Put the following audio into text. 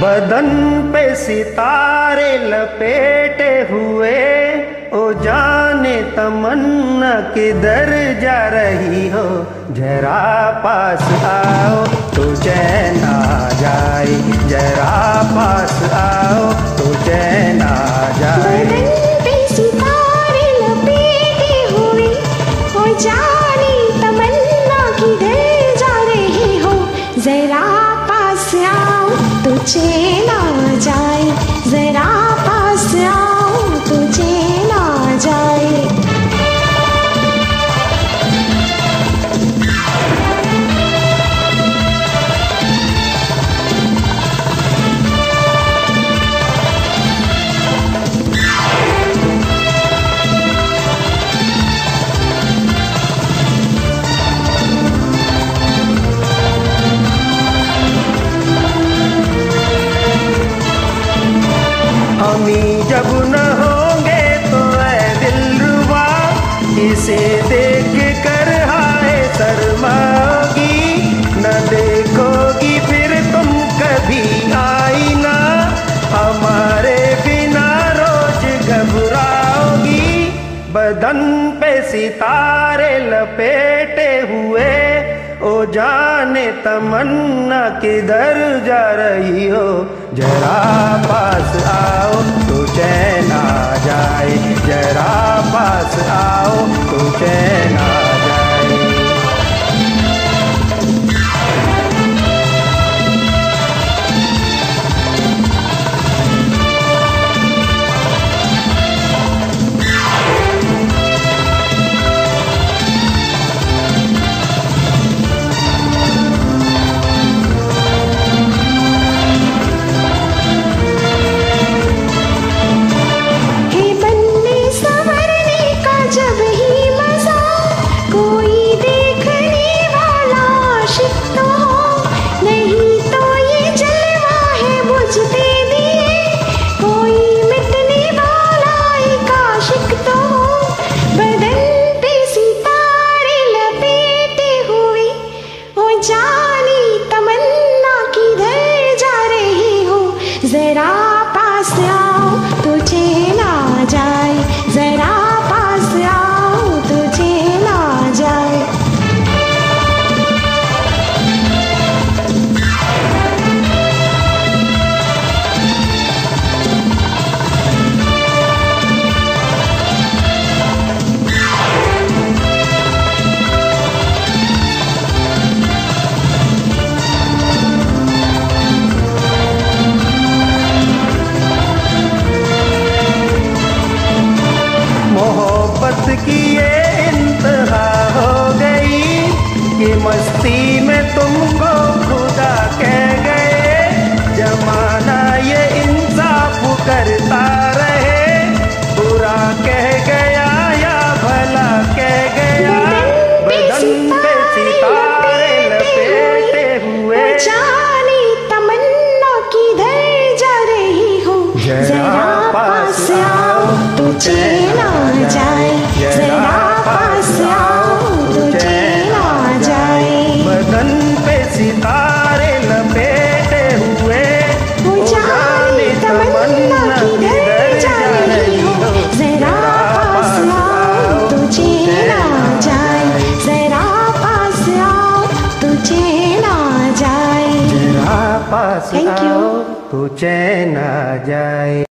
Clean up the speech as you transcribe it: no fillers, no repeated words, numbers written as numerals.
बदन पे सितारे लपेटे हुए, ओ जाने तमन्ना किधर जा रही हो, जरा पास आओ तो चैन आ जाए, जरा पास आओ तो चैन आ जाए। बदन पे सितारे लपेटे हुए, ओ जाने तमन्ना किधर जा रही हो, जरा पास आओ तो चैन आ जाए, जरा पास आओ तो चैन आ जाए। हमी जब न होंगे तो ऐ दिलरुबा, इसे देख कर हाय शर्माओगी, न देखोगी फिर तुम कभी आईना, हमारे बिना रोज घबराओगी। बदन पे सितारे लपेटे हुए, ओ जाने तमन्ना किधर जा रही हो, जरा पास आओ तो चैन आ जाए, जरा पास आओ तो चैन आ जाए। जरा पास आओ तो चैन आ जाए, जरा पास आओ तो चैन आ जाए। मोहब्बत की ये इंतहा हो गई कि मस्ती में तुमको खुदा कह गए, जमाना ये इंसाफ करता रहे, बुरा कह गया या भला कह गया। बदन पे सितारे लपेटे हुए, जाने तमन्ना किधर जा रही हो, जरा पास आओ तो चैन आ जाए, जरा पास आओ तो चैन आ जाए। बदन पे सितारे लपेटे हुए, वो जाने तमन्ना किधर जा रही हो, जरा पास आओ तो चैन आ जाए, जरा पास आओ तो चैन आ जाए। जरा पास आओ तो चैन आ जाए।